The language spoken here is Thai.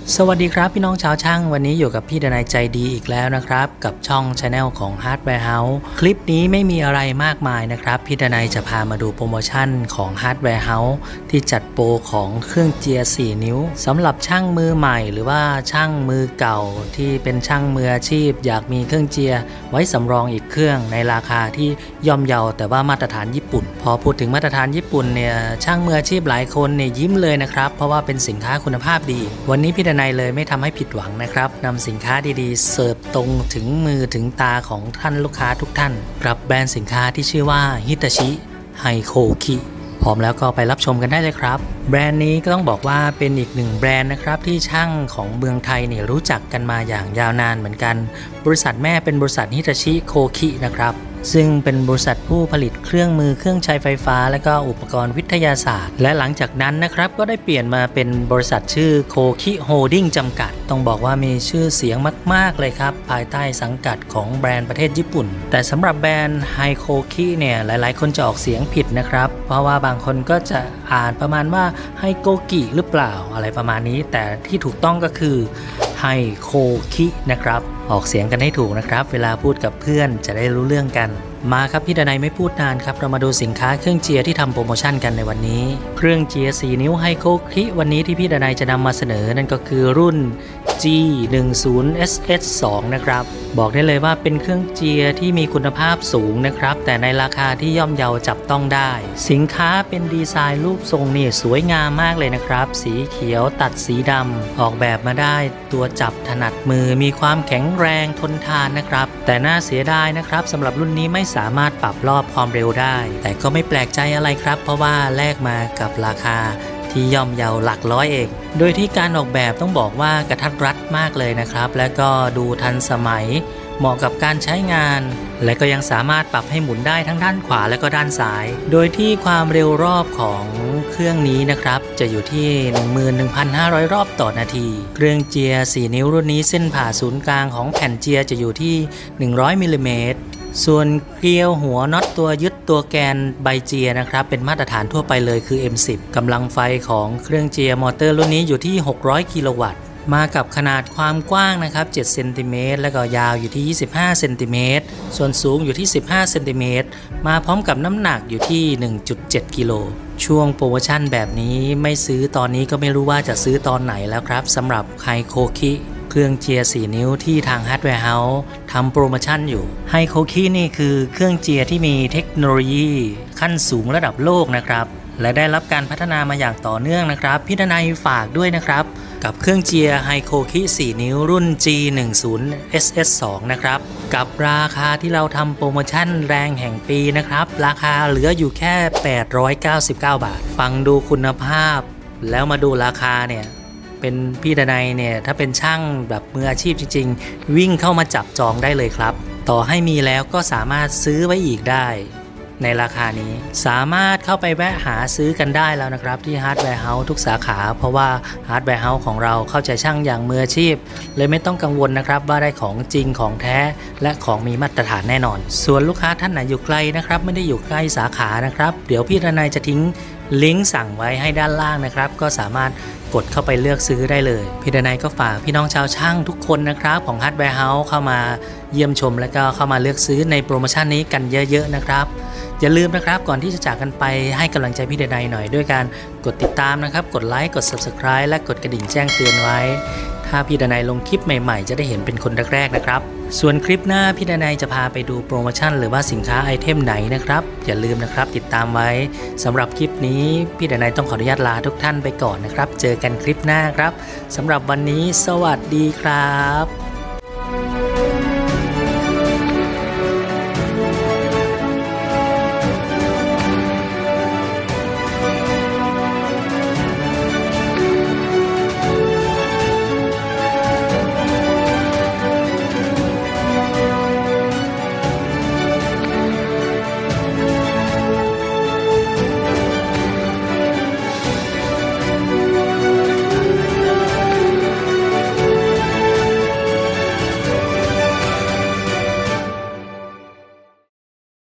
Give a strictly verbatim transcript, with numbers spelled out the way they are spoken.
สวัสดีครับพี่น้องชาวช่างวันนี้อยู่กับพี่ดนัยใจดีอีกแล้วนะครับกับช่อง Channel ของ Hardware House คลิปนี้ไม่มีอะไรมากมายนะครับพี่ดนัยจะพามาดูโปรโมชั่นของ Hardware House ที่จัดโปรของเครื่องเจียร์สี่นิ้วสำหรับช่างมือใหม่หรือว่าช่างมือเก่าที่เป็นช่างมืออาชีพอยากมีเครื่องเจียร์ไว้สำรองอีกเครื่องในราคาที่ย่อมเยาแต่ว่ามาตรฐานญี่ปุ่นพอพูดถึงมาตรฐานญี่ปุ่นเนี่ยช่างมืออาชีพหลายคนเนี่ยยิ้มเลยนะครับเพราะว่าเป็นสินค้าคุณภาพดีวันนี้พี่ดนัยเลยไม่ทำให้ผิดหวังนะครับนำสินค้าดีๆเสิร์ฟตรงถึงมือถึงตาของท่านลูกค้าทุกท่านกับแบรนด์สินค้าที่ชื่อว่าฮิตาชิไฮโคคิพร้อมแล้วก็ไปรับชมกันได้เลยครับแบรนด์นี้ก็ต้องบอกว่าเป็นอีกหนึ่งแบรนด์นะครับที่ช่างของเมืองไทยเนี่ยรู้จักกันมาอย่างยาวนานเหมือนกันบริษัทแม่เป็นบริษัทฮิตาชิโคคินะครับซึ่งเป็นบริษัทผู้ผลิตเครื่องมือเครื่องใช้ไฟฟ้าและก็อุปกรณ์วิทยาศาสตร์และหลังจากนั้นนะครับก็ได้เปลี่ยนมาเป็นบริษัทชื่อโคคิโฮลดิ้งจำกัดต้องบอกว่ามีชื่อเสียงมากๆเลยครับภายใต้สังกัดของแบรนด์ประเทศญี่ปุ่นแต่สำหรับแบรนด์ไฮโคคิเนี่ยหลายๆคนจะออกเสียงผิดนะครับเพราะว่าบางคนก็จะอ่านประมาณว่าไฮโกกิหรือเปล่าอะไรประมาณนี้แต่ที่ถูกต้องก็คือไฮโคคินะครับออกเสียงกันให้ถูกนะครับเวลาพูดกับเพื่อนจะได้รู้เรื่องกันมาครับพี่ดนัยไม่พูดนานครับเรามาดูสินค้าเครื่องเจียร์ที่ทำโปรโมชั่นกันในวันนี้เครื่องเจียร์สี่นิ้วไฮโคคิวันนี้ที่พี่ดนัยจะนำมาเสนอนั่นก็คือรุ่น จี หนึ่งสิบ เอส เอส สอง นะครับบอกได้เลยว่าเป็นเครื่องเจียร์ที่มีคุณภาพสูงนะครับแต่ในราคาที่ย่อมเยาจับต้องได้สินค้าเป็นดีไซน์รูปทรงนี่สวยงามมากเลยนะครับสีเขียวตัดสีดำออกแบบมาได้ตัวจับถนัดมือมีความแข็งแรงทนทานนะครับแต่น่าเสียดายนะครับสำหรับรุ่นนี้ไม่สามารถปรับรอบความเร็วได้แต่ก็ไม่แปลกใจอะไรครับเพราะว่าแลกมากับราคาที่ย่อมเยาหลักร้อยเองโดยที่การออกแบบต้องบอกว่ากระทัดรัดมากเลยนะครับและก็ดูทันสมัยเหมาะกับการใช้งานและก็ยังสามารถปรับให้หมุนได้ทั้งด้านขวาและก็ด้านซ้ายโดยที่ความเร็วรอบของเครื่องนี้นะครับจะอยู่ที่ หนึ่งหมื่นหนึ่งพันห้าร้อย รอบต่อนาทีเครื่องเจียร์สี่นิ้วรุ่นนี้เส้นผ่าศูนย์กลางของแผ่นเจียร์จะอยู่ที่หนึ่งร้อยมิลลิเมตรส่วนเกลียวหัวน็อตตัวยึดตัวแกนใบเจียร์นะครับเป็นมาตรฐานทั่วไปเลยคือ เอ็ม สิบ กำลังไฟของเครื่องเจียร์มอเตอร์รุ่นนี้อยู่ที่หกร้อยกิโลวัตต์มากับขนาดความกว้างนะครับเจ็ดเซนติเมตรและก็ยาวอยู่ที่ยี่สิบห้าเซนติเมตรส่วนสูงอยู่ที่สิบห้าเซนติเมตรมาพร้อมกับน้ำหนักอยู่ที่ หนึ่งจุดเจ็ด กิโลช่วงโปรโมชั่นแบบนี้ไม่ซื้อตอนนี้ก็ไม่รู้ว่าจะซื้อตอนไหนแล้วครับสำหรับไฮโคคิเครื่องเจียร์สี่นิ้วที่ทาง Hardware House ทำโปรโมชั่นอยู่ไฮโคคินี่คือเครื่องเจียร์ที่มีเทคโนโลยีขั้นสูงระดับโลกนะครับและได้รับการพัฒนามาอย่างต่อเนื่องนะครับพี่ดนัยฝากด้วยนะครับกับเครื่องเจียร์ไฮโคคิสี่นิ้วรุ่น จี หนึ่งสิบ เอส เอส สอง นะครับกับราคาที่เราทำโปรโมชั่นแรงแห่งปีนะครับราคาเหลืออยู่แค่แปดร้อยเก้าสิบเก้าบาทฟังดูคุณภาพแล้วมาดูราคาเนี่ยเป็นพี่ดนัยเนี่ยถ้าเป็นช่างแบบมืออาชีพจริงๆวิ่งเข้ามาจับจองได้เลยครับต่อให้มีแล้วก็สามารถซื้อไว้อีกได้ในราคานี้สามารถเข้าไปแวะหาซื้อกันได้แล้วนะครับที่ Hardware House ทุกสาขาเพราะว่า Hardware House ของเราเข้าใจช่างอย่างมืออาชีพเลยไม่ต้องกังวลนะครับว่าได้ของจริงของแท้และของมีมาตรฐานแน่นอนส่วนลูกค้าท่านไหนอยู่ไกลนะครับไม่ได้อยู่ใกล้สาขานะครับเดี๋ยวพี่ดนัยจะทิ้งลิงก์สั่งไว้ให้ด้านล่างนะครับก็สามารถกดเข้าไปเลือกซื้อได้เลยพี่ดนัยก็ฝากพี่น้องชาวช่างทุกคนนะครับของ Hardware House เข้ามาเยี่ยมชมและก็เข้ามาเลือกซื้อในโปรโมชั่นนี้กันเยอะๆนะครับอย่าลืมนะครับก่อนที่จะจากกันไปให้กำลังใจพี่ดนัยหน่อยด้วยการกดติดตามนะครับกดไลค์กด ซับสไครบ์ และกดกระดิ่งแจ้งเตือนไว้ถ้าพี่ดนัยลงคลิปใหม่ๆจะได้เห็นเป็นคนแรกๆนะครับส่วนคลิปหน้าพี่ดนัยจะพาไปดูโปรโมชั่นหรือว่าสินค้าไอเทมไหนนะครับอย่าลืมนะครับติดตามไว้สำหรับคลิปนี้พี่ดนัยต้องขออนุญาตลาทุกท่านไปก่อนนะครับเจอกันคลิปหน้าครับสำหรับวันนี้สวัสดีครับ